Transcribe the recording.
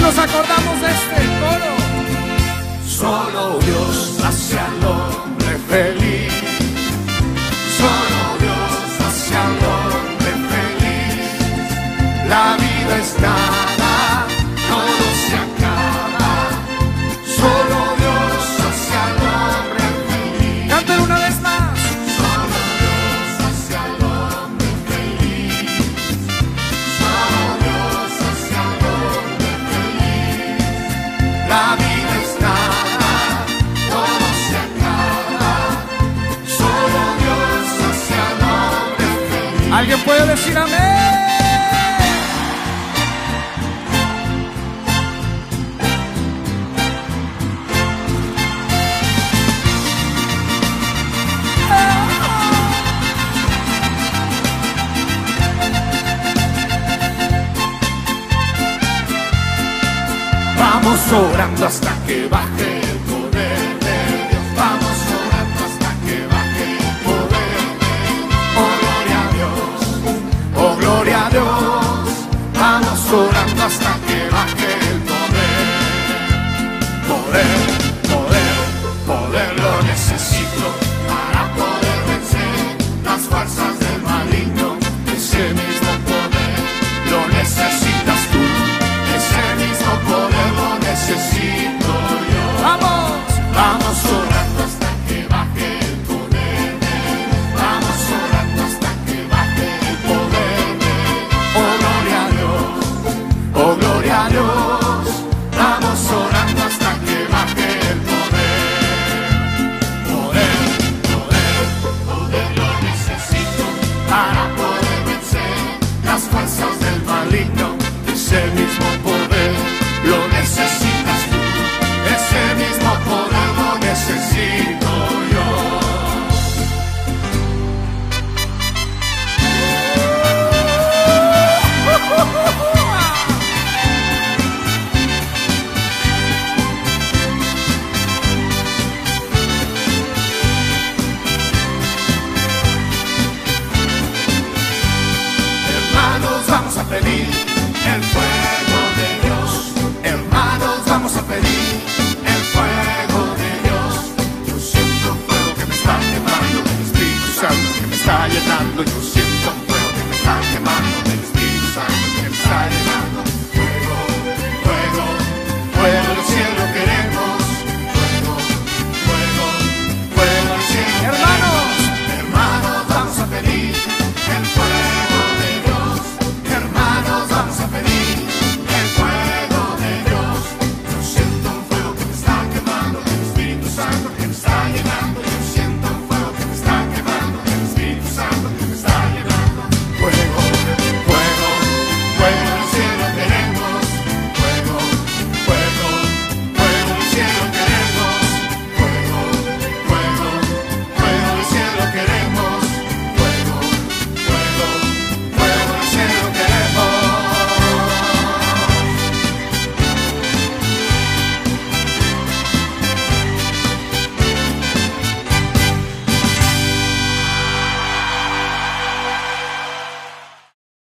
nos acordamos de este coro. Solo Dios hace al hombre feliz. Solo Dios hace al hombre feliz. La vida es nada, todo se acaba. Solo Dios hace al hombre feliz. Canten una vez más. Solo Dios hace al hombre feliz. Solo Dios hace al hombre feliz. La vida es nada, todo se acaba. Solo Dios hace al hombre feliz. ¿Alguien puede decir amén? Vamos orando hasta que baje el poder de Dios. Vamos orando hasta que baje el poder de Dios. Oh, gloria a Dios. Oh, gloria a Dios. Vamos orando hasta que baje el poder. Poder, poder, poder lo necesito para poder vencer las fuerzas del maligno. Ese mismo poder lo necesitas tú. Ese mismo poder lo necesito yo. ¡Vamos! Vamos orando hasta que baje el poder de Dios. Vamos orando hasta que baje el poder de Dios. Oh, gloria a Dios. Oh, gloria a Dios. Vamos orando hasta que baje el poder. Poder, poder, poder lo necesito para poder vencer las fuerzas del maligno. Ese mismo poder lo necesitas tú. Ese mismo poder lo necesito yo. Hermanos, vamos a pedir el fuego